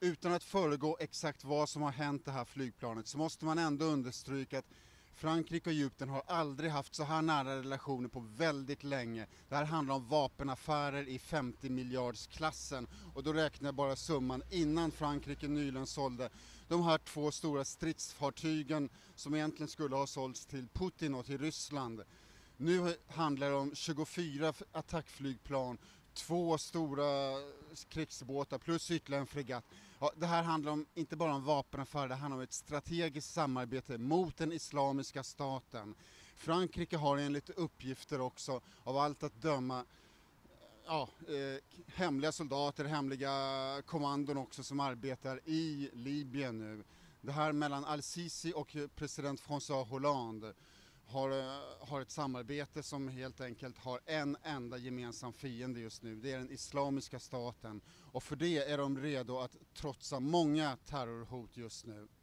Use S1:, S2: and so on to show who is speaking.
S1: Utan att föregå exakt vad som har hänt det här flygplanet så måste man ändå understryka att Frankrike och Egypten har aldrig haft så här nära relationer på väldigt länge. Det här handlar om vapenaffärer i 50-miljardsklassen och då räknar jag bara summan innan Frankrike nyligen sålde de här 2 stora stridsfartygen som egentligen skulle ha sålts till Putin och till Ryssland. Nu handlar det om 24 attackflygplan, 2 stora krigsbåtar plus ytterligare en fregatt. Ja, det här handlar om, inte bara om vapenaffärer, det handlar om ett strategiskt samarbete mot den islamiska staten. Frankrike har enligt uppgifter också av allt att döma hemliga soldater, hemliga kommandon också som arbetar i Libyen nu. Det här mellan Al-Sisi och president François Hollande har ett samarbete som helt enkelt har en enda gemensam fiende just nu. Det är den islamiska staten och för det är de redo att trotsa många terrorhot just nu.